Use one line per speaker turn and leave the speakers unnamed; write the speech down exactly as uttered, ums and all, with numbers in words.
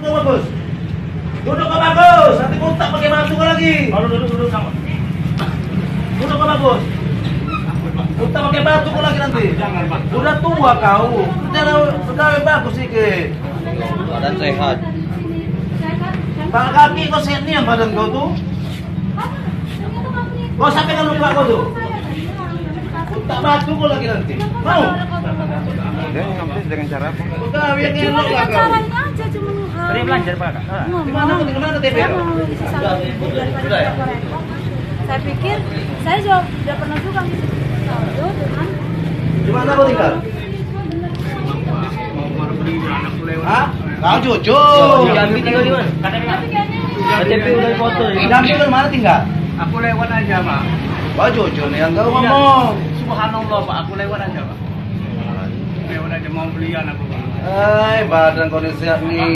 Duduk bagus. Duduk kok bagus. Nanti kontak pakai masuk lagi.
Kalau duduk duduk sama.
Duduk kok bagus. Kontak pakai batu kok lagi nanti.
Jangan Pak.
Udah tua kau. Sudah sudah bagus sih ke.
Badan sehat.
Pak kaki kau sehat nih yang badan kau tuh. Kau sampai kan lupa kau tuh. Kontak batu kok lagi nanti. Mau?
Dia ngapain dengan cara apa?
Udah biar
Cuma
ngelok lah
dengan
kau.
cara ini aja, cuma
Tadi belajar Pak. Ah.
Di mana kau? Di mana T V?
Saya mau isi satu daripada repot-repot. Saya pikir, saya juga udah pernah juga ngisi saldo dengan
Di mana kau tinggal? Hah? Kau jujur.
Jambi tinggal di mana? K T P udah foto.
Jambi di mana tinggal?
Aku lewat aja Pak.
Kau jujur nih yang kau ngomong.
Subhanallah Pak, aku lewat aja Pak. Lewat aja mau belian aku Pak.
Hai, badan kau sehat nih.